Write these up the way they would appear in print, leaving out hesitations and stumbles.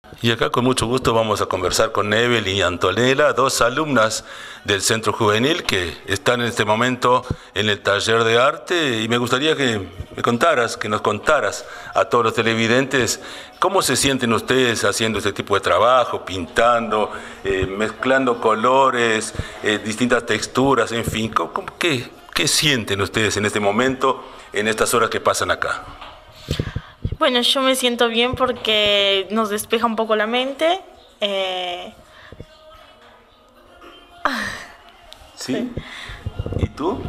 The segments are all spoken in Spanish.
Y acá con mucho gusto vamos a conversar con Evelyn y Antonella, dos alumnas del Centro Juvenil que están en este momento en el taller de arte, y me gustaría que nos contaras a todos los televidentes cómo se sienten ustedes haciendo este tipo de trabajo, pintando, mezclando colores, distintas texturas, en fin, ¿qué sienten ustedes en este momento, en estas horas que pasan acá? Bueno, yo me siento bien porque nos despeja un poco la mente. ¿Sí? ¿Y tú?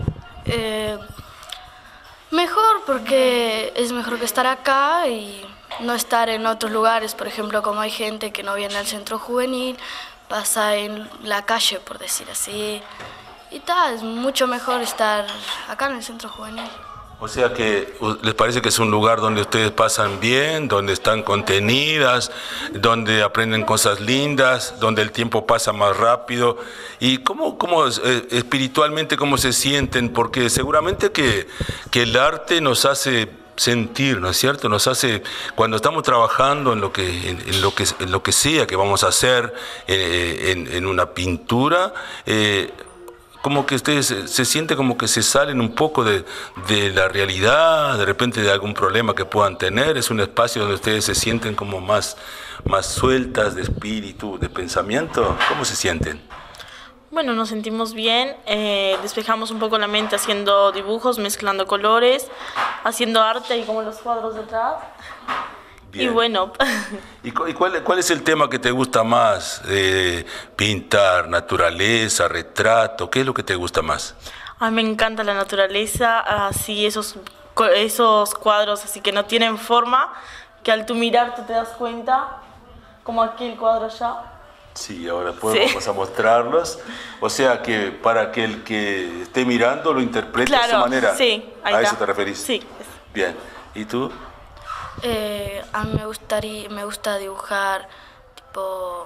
Mejor, porque es mejor que estar acá y no estar en otros lugares. Por ejemplo, como hay gente que no viene al centro juvenil, pasa en la calle, por decir así. Y tal, es mucho mejor estar acá en el centro juvenil. O sea que les parece que es un lugar donde ustedes pasan bien, donde están contenidas, donde aprenden cosas lindas, donde el tiempo pasa más rápido. ¿Y cómo espiritualmente cómo se sienten? Porque seguramente que el arte nos hace sentir, ¿no es cierto? Nos hace, cuando estamos trabajando en lo que sea que vamos a hacer, en una pintura, como que ustedes se siente como que se salen un poco de la realidad, de repente de algún problema que puedan tener. Es un espacio donde ustedes se sienten como más sueltas de espíritu, de pensamiento. ¿Cómo se sienten? Bueno, nos sentimos bien, despejamos un poco la mente haciendo dibujos, mezclando colores, haciendo arte y como los cuadros detrás. Bien. Y bueno. ¿Y cuál es el tema que te gusta más? ¿Pintar, naturaleza, retrato? ¿Qué es lo que te gusta más? A mí me encanta la naturaleza, así esos cuadros así que no tienen forma, que al tú mirar tú te das cuenta, como aquí el cuadro allá. Sí, ahora vamos a mostrarlos. O sea que para que el que esté mirando lo interprete a su manera. Sí, ahí ¿A está. eso te referís? Sí. Bien. ¿Y tú? A mí me gusta dibujar tipo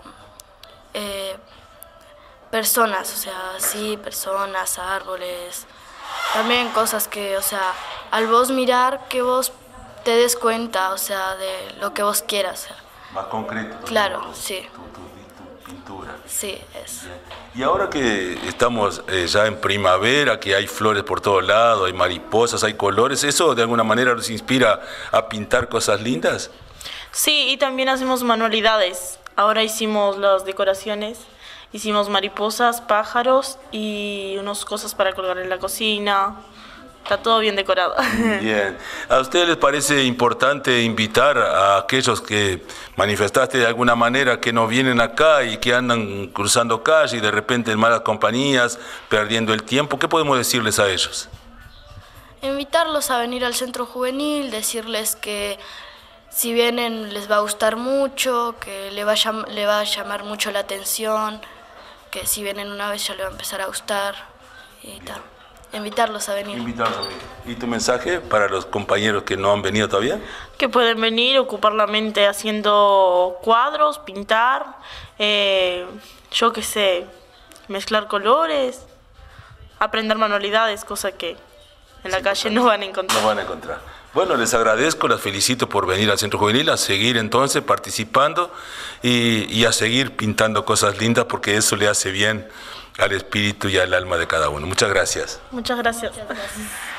personas, o sea, sí, personas, árboles, también cosas que, o sea, al vos mirar que vos te des cuenta, o sea, de lo que vos quieras. O sea. Más concreto. Claro, sí. Tu pintura. Sí, es. Bien. Y ahora que estamos ya en primavera, que hay flores por todos lados, hay mariposas, hay colores, ¿eso de alguna manera nos inspira a pintar cosas lindas? Sí, y también hacemos manualidades. Ahora hicimos las decoraciones, hicimos mariposas, pájaros y unas cosas para colgar en la cocina. Está todo bien decorado. Bien. ¿A ustedes les parece importante invitar a aquellos que manifestaste de alguna manera que no vienen acá y que andan cruzando calle y de repente en malas compañías, perdiendo el tiempo? ¿Qué podemos decirles a ellos? Invitarlos a venir al centro juvenil, decirles que si vienen les va a gustar mucho, que le va a llamar mucho la atención, que si vienen una vez ya le va a empezar a gustar y tal. Invitarlos a venir. Invitarlos a venir. ¿Y tu mensaje para los compañeros que no han venido todavía? Que pueden venir, ocupar la mente haciendo cuadros, pintar, yo qué sé, mezclar colores, aprender manualidades, cosa que en la calle no van a encontrar. No van a encontrar. Bueno, les agradezco, las felicito por venir al Centro Juvenil, a seguir entonces participando y a seguir pintando cosas lindas, porque eso le hace bien al espíritu y al alma de cada uno. Muchas gracias. Muchas gracias. Muchas gracias.